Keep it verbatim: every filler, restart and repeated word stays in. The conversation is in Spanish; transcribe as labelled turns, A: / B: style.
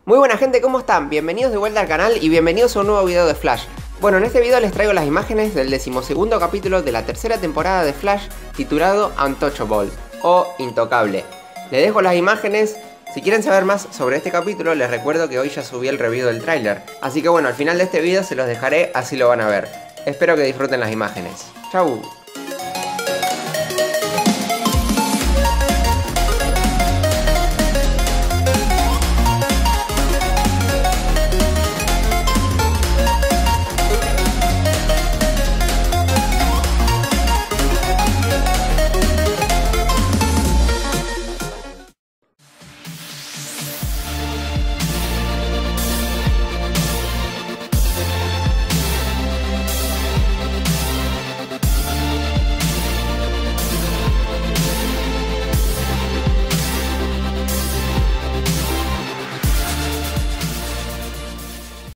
A: Muy buena gente, ¿cómo están? Bienvenidos de vuelta al canal y bienvenidos a un nuevo video de Flash. Bueno, en este video les traigo las imágenes del decimosegundo capítulo de la tercera temporada de Flash titulado Untouchable o Intocable. Les dejo las imágenes. Si quieren saber más sobre este capítulo, les recuerdo que hoy ya subí el review del tráiler. Así que bueno, al final de este video se los dejaré, así lo van a ver. Espero que disfruten las imágenes. Chau.